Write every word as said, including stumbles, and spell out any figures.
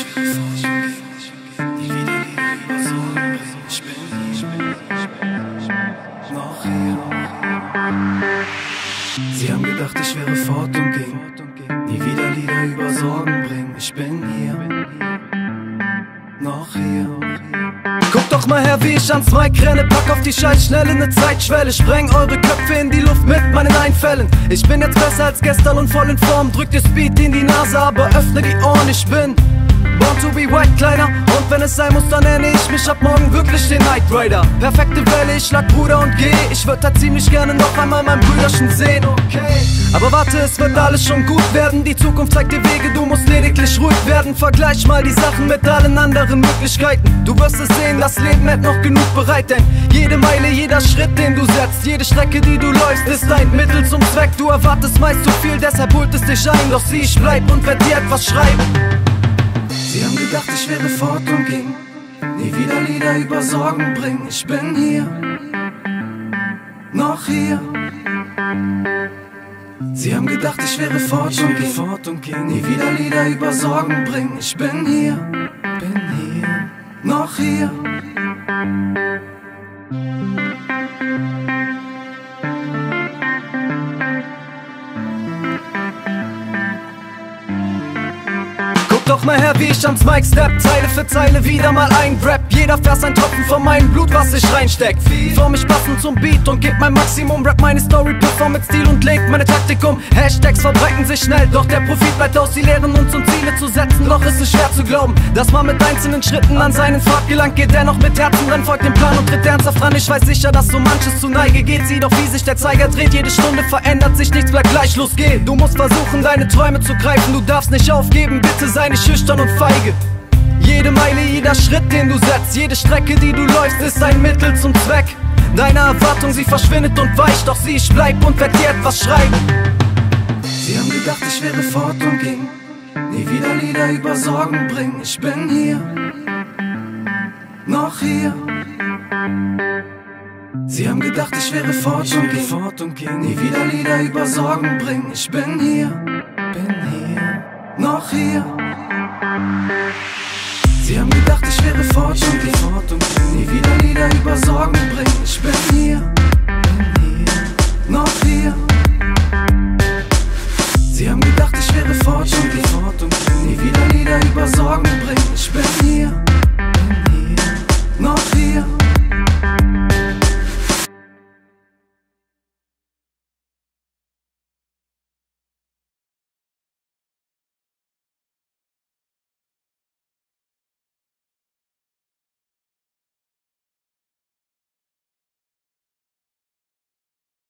Nie wieder Lieder über Sorgen bringen. Ich bin noch hier. Sie haben gedacht, ich wäre fort und ging. Nie wieder Lieder über Sorgen bringen. Ich bin hier, noch hier. Guck doch mal her, wie ich ans Mic renne. Pack auf die Scheißschnelle ne Zeitschwelle. Spreng eure Köpfe in die Luft mit meinen Einfällen. Ich bin jetzt besser als gestern und voll in Form. Drück dir Speed in die Nase, aber öffne die Ohren. Ich bin born to be white, Kleiner. Und wenn es sein muss, dann nenne ich mich ab morgen wirklich den Knight Rider. Perfekte Welle, ich schlag Bruder und geh. Ich würd da ziemlich gerne noch einmal mein Brüderchen sehen, okay. Aber warte, es wird alles schon gut werden. Die Zukunft zeigt dir Wege, du musst lediglich ruhig werden. Vergleich mal die Sachen mit allen anderen Möglichkeiten. Du wirst es sehen, das Leben hat noch genug bereit. Denn jede Meile, jeder Schritt, den du setzt, jede Strecke, die du läufst, ist ein Mittel zum Zweck. Du erwartest meist zu viel, deshalb holt es dich ein. Doch sieh, ich bleib und werd dir etwas schreiben. Sie haben gedacht, ich wäre fort und ging. Nie wieder Lieder über Sorgen bringen. Ich bin hier, noch hier. Sie haben gedacht, ich wäre fort und ging. Fort und ging. Nie wieder Lieder über Sorgen bringen. Ich bin hier, bin hier, noch hier. Doch mal her, wie ich ans Mic step, Zeile für Zeile wieder mal ein Rap. Jeder Vers ein Tropfen von meinem Blut, was ich reinsteck. Form mich passend zum Beat und geb mein Maximum. Rap meine Story, perform mit Stil und leg meine Taktik um. Hashtags verbreiten sich schnell, doch der Profit bleibt aus. Sie lehren uns, um Ziele zu setzen, doch ist es schwer zu glauben, dass man mit einzelnen Schritten an seinen Pfad gelangt. Geht dennoch mit Herzen dran, folgt dem Plan und tritt ernsthaft dran. Ich weiß sicher, dass so manches zu Neige geht. Sieh doch, wie sich der Zeiger dreht. Jede Stunde verändert sich, nichts bleibt gleich, los geht. Du musst versuchen, deine Träume zu greifen. Du darfst nicht aufgeben, bitte sei nicht schüchtern und feige. Jede Meile, jeder Schritt, den du setzt, jede Strecke, die du läufst, ist ein Mittel zum Zweck. Deine Erwartung, sie verschwindet und weicht, doch sieh, ich bleib und werd dir etwas schreiben. Sie haben gedacht, ich wäre fort und ging. Nie wieder Lieder über Sorgen bringen. Ich bin hier, noch hier. Sie haben gedacht, ich wäre fort und ging. Fort und ging. Nie wieder Lieder über Sorgen bringen. Ich bin hier, bin hier, noch hier. Sie haben gedacht, ich wäre fort und ging. Fort und ging. Nie wieder Lieder über Sorgen bringen. Ich bin hier, bin hier, noch hier. Sie haben gedacht, ich wäre fort und ging. Fort und ging. Nie wieder Lieder über Sorgen bringen.